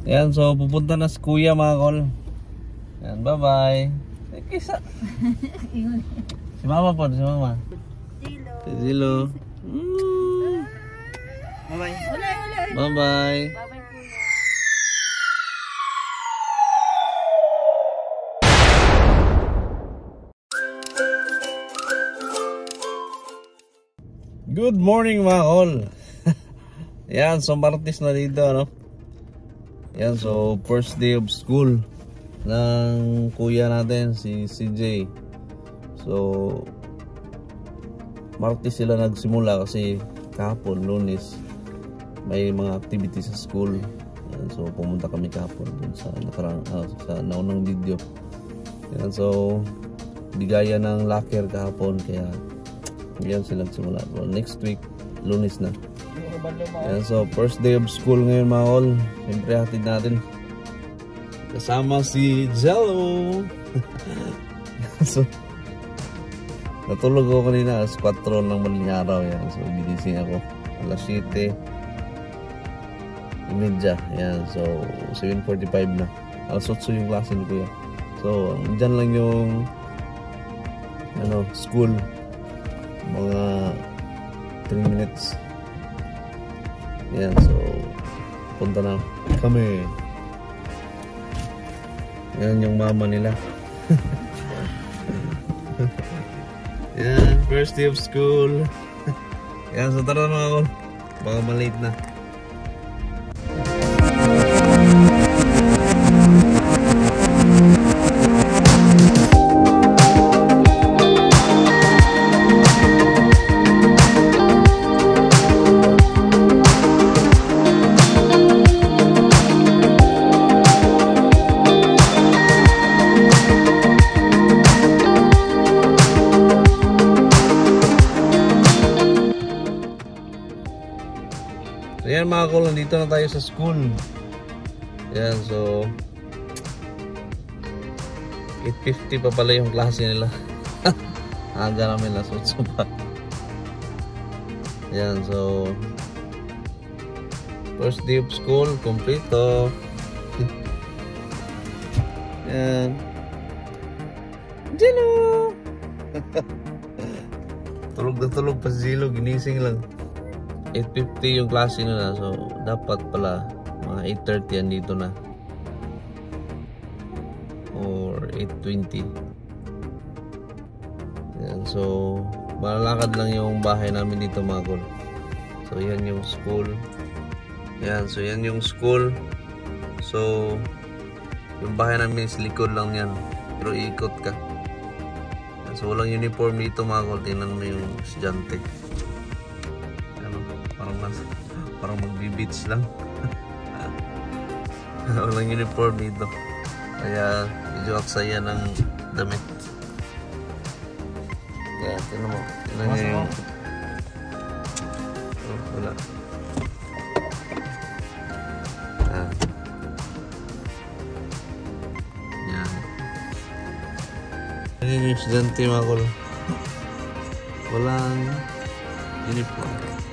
Yan, so pupunta na si Kuya mga kol. Yan, bye-bye. Kisa. Si Mama po, si Mama. Zilo. Si Zilo. Bye-bye. Bye-bye. Bye-bye kuya. Good morning mga kol. Yan, so Martes na dito, ano? Yan, so first day of school ng kuya natin, si CJ. So Martes sila nagsimula kasi kahapon, Lunes, may mga activities sa school. Yan, so pumunta kami kahapon dun sa sa naunang video. Yan, so bigaya ng locker kahapon, kaya yan sila nagsimula. So, next week, Lunes na. Yan, so first day of school ngayon mga kol. Siyempre hatid natin kasama si Jello. So natulog ako kanina alas 4 ng madaling araw. Yan, so ginising ako alas 7:30. Yan, so 7:45 na. Alas 8 yung klase ni kuya. So dyan lang yung school, mga 3 minutes. Yan, so punta na kami. Yan yung mama nila. Yan, first day of school. Yan, so tara mga kol, baka malate na. So yan mga kol, nandito na tayo sa school. Yan, so 8:50 pa pala yung klase nila. Aga namin alas 8 pa. Yan, so first day of school, kompleto. Yan. Zilo! Tulog na tulog pa si Zilo, ginising lang. 8:50 yung klase nila, so dapat pala mga 8:30 andito na or 8:20. Yan, so malalakad lang yung bahay namin dito mga kol. So yan yung school. Yan, so yan yung school. So yung bahay namin is likod lang yan, pero iikot ka. Yan, so walang uniform dito mga kol. Tingnan mo yung estudyante, parang magbi-beach lang. Walang uniform dito, kaya medyo aksaya ng damit. Kaya tignan mo, tignan nyo yung wala. Yan, yan yung estudyante mga kol, walang uniform.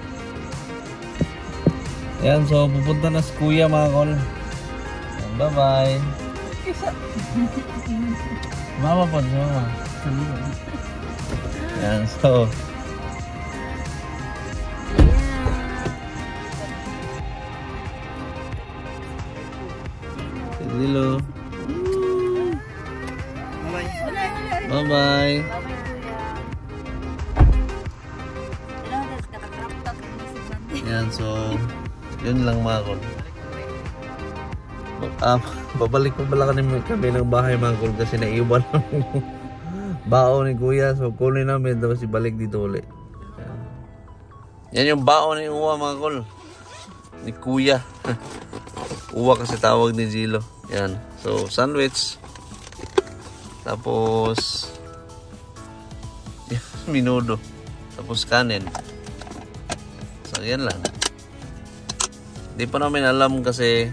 Yan, so pupunta na si kuya mga kol. Bye bye. Mama po, si Mama. Yan, so Zilo. Bye-bye. Bye-bye. Yan, so yun lang mga kol. Babalik pa pala kami ng bahay mga kol, kasi naiwan ang baon ni kuya. So kunin namin, tapos ibalik dito ulit. Yan yung baon ni Uwa mga kol, ni kuya. Uwa kasi tawag ni Zilo. Yan, so sandwich, tapos minudo, tapos kanin. So yan lang. Di pa namin alam kasi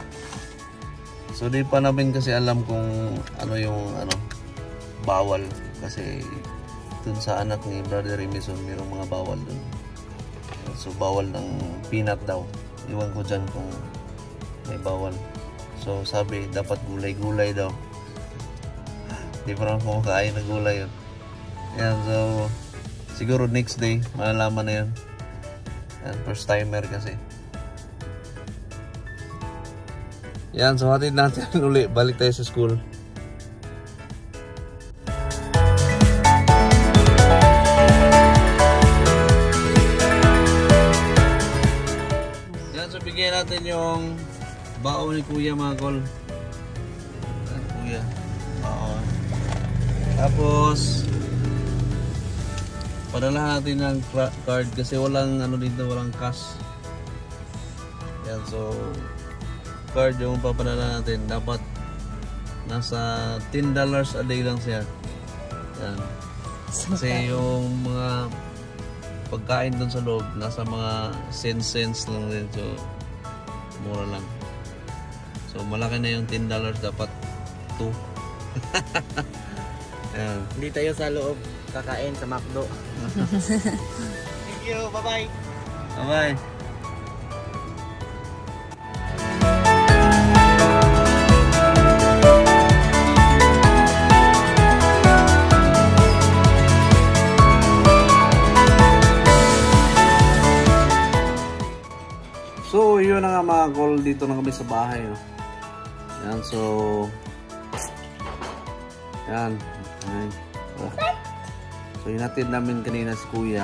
alam kung ano yung bawal, kasi dun sa anak ni Brother Remison mayroong mga bawal dun. So bawal ng peanut daw. Iwan ko dyan kung may bawal. So sabi dapat gulay-gulay daw. Hindi pa naman kumakain ng gulay yun. Yan, so siguro next day malalaman na yun. Yan, first timer kasi. Yan, so hatid natin uli. Balik tayo sa school. Yan, so bigyan natin yung baon ni Kuya mga kol. Yan, Kuya. Baon. Tapos padala natin ng card kasi walang ano dito, walang cash. Yan, so card yung papadala natin. Dapat nasa $10 a day lang siya. Yan. Kasi yung mga pagkain dun sa loob nasa mga cents lang din. So mura lang. So malaki na yung $10, dapat 2. Yan. Hindi tayo sa loob kakain sa McDo. Thank you. Bye-bye. Bye-bye. So, yun na nga mga kol, dito na kami sa bahay. No? Yan, so yan. Ay. So, hinatid namin kanina si Kuya.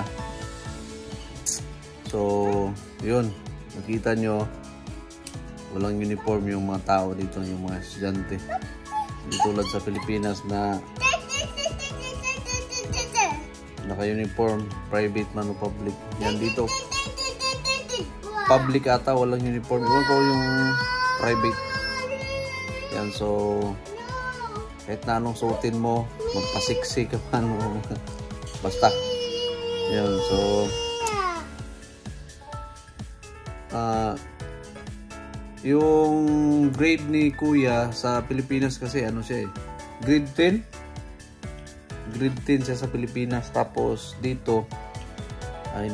So, yun. Nakita nyo, walang uniform yung mga tao dito, yung mga estudyante. Hindi tulad sa Pilipinas na naka-uniform, private man o public. Yan dito. Public ata, walang uniform. Iwan ko yung private. Yan, so kahit na anong suotin mo, magpasiksik ka pa, no? Basta. Yan, so yung grade ni Kuya sa Pilipinas kasi ano siya eh, grade 10. Grade 10 siya sa Pilipinas. Tapos dito ay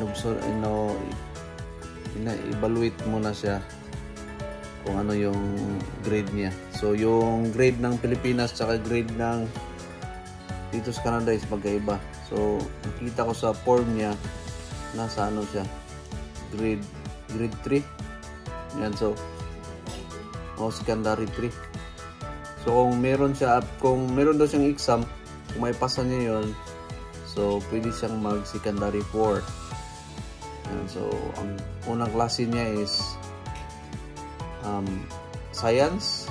ina-evaluate muna siya kung ano yung grade niya. So yung grade ng Pilipinas tsaka grade ng dito sa Canada is magkaiba. So nakita ko sa form niya nasa ano siya, grade 3. Yan, so secondary 3. So kung meron daw siyang exam, kung may pasa niya yun, so pwede siyang mag secondary 4. Yan, so ang unang klase niya is science.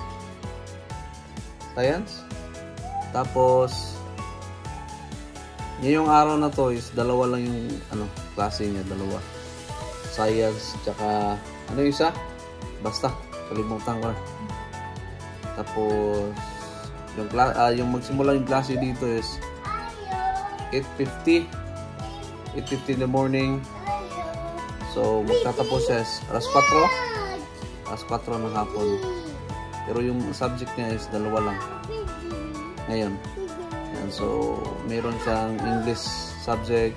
Tapos yung araw na to is dalawa lang yung klase niya, dalawa. Science tsaka ano yung isa? Basta kalimutan ko na. Tapos yung magsimula yung klase dito is 8:50 in the morning. So magtatapos siya alas 4 ng hapon. Pero yung subject niya is dalawa lang ngayon. Yan, so meron siyang English subject.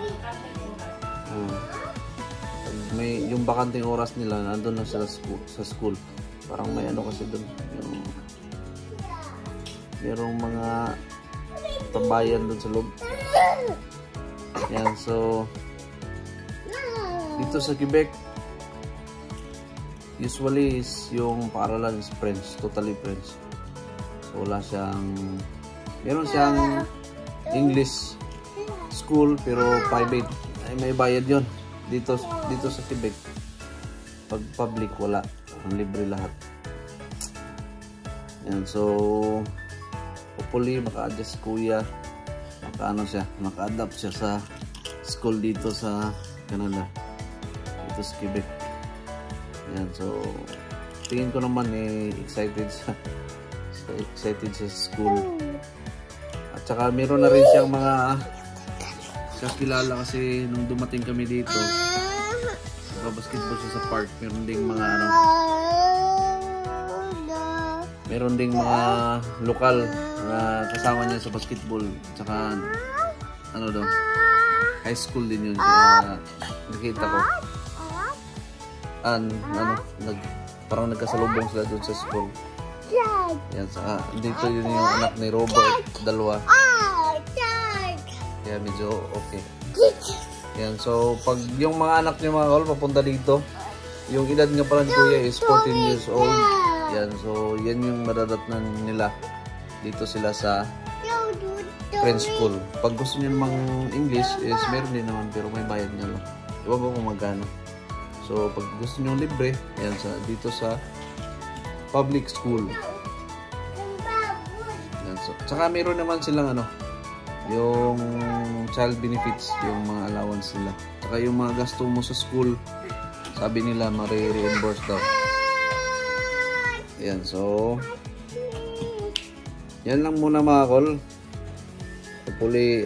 May yung bakanting oras nila nandun na sila sa school. Parang may ano kasi doon, yung merong mga tambayan doon sa loob. Yan, so dito sa Quebec usually is yung paaralan is French, totally French. So wala meron siyang English school pero private. Ay, may bayad yon dito sa Quebec. Pag public wala, ang libre lahat. Yan, so hopefully maka-adjust Kuya, maka-adapt siya sa school dito sa Canada, dito sa Quebec. Yan, so tingin ko naman excited siya sa school. At saka meron na rin siyang mga kakilala kasi nung dumating kami dito, nagbabasketball siya sa park. Meron ding mga lokal na kasama niya sa basketball. At saka high school din yun. Kaya nakita ko parang nagkasalubong sila doon sa school. Yan, saka dito yun yung anak ni Robert, dalawa. Kaya medyo okay. Yan, so pag yung mga anak niyo mga kol papunta dito, yung edad nga pala ni Kuya is 14 years old. Yan, so yan yung madadatnan nila. Dito sila sa French school. Pag gusto niyo namang English is meron din naman pero may bayad nga lang. Iba ba kung magkano? So pag gusto niyo libre, yan dito sa public school. Yan, so, tsaka meron naman silang yung child benefits, yung mga allowance nila. Tsaka yung mga gasto mo sa school, sabi nila ma-reimburse daw. Yan, so yan lang muna mga kol. Hopefully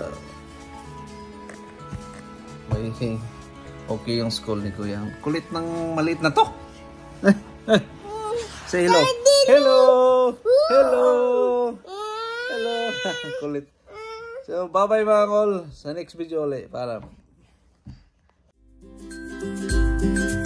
may okay yung school ni Kuya. Kulit ng maliit na to. Say hello. Hello. Hello. Hello. Kulit. So, bye-bye mga kol. Sa next video ulit. Paalam.